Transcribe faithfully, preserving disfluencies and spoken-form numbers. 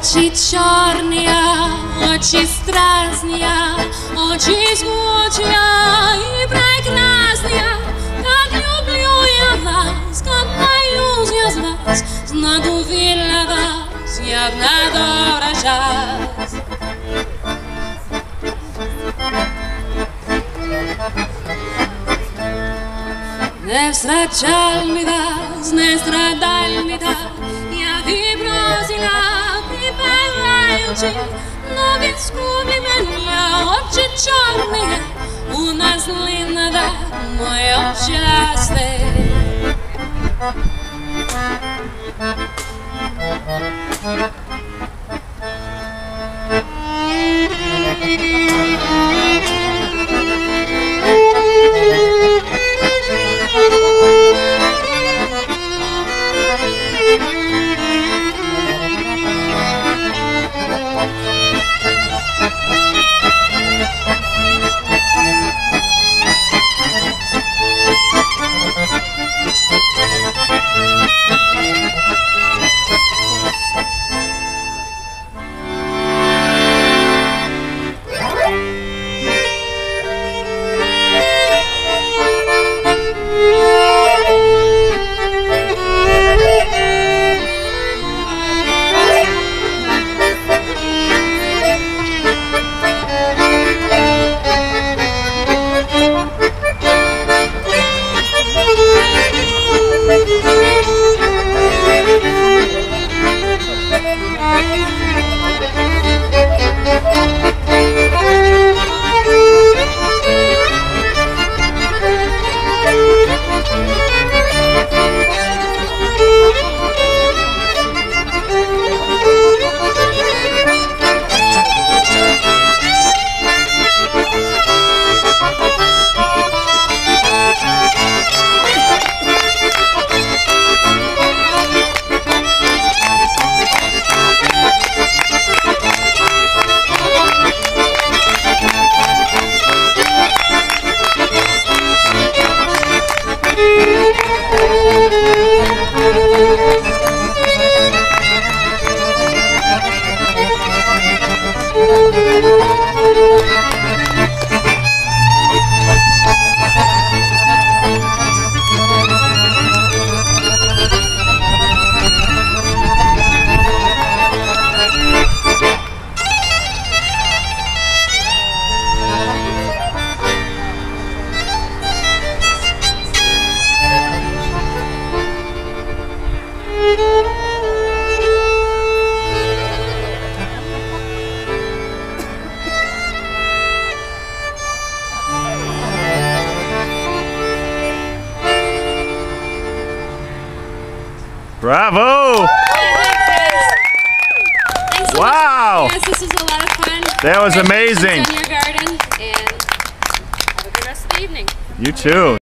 Очі чорні, очі страстні, очі жгучі і прекрасні. Так люблю я вас, как боюсь я с вас. Знадобила вас, явно добра час. Не встречал mi вас, не страдал mi так. Я вибросила, припеваючи, но він скубли мене, очі чорні. У нас линада моє щастя. Bravo! Thanks so Wow! much. Yes, this was a lot of fun. That was amazing. Congratulations on your garden, and have a good rest of the evening. You too.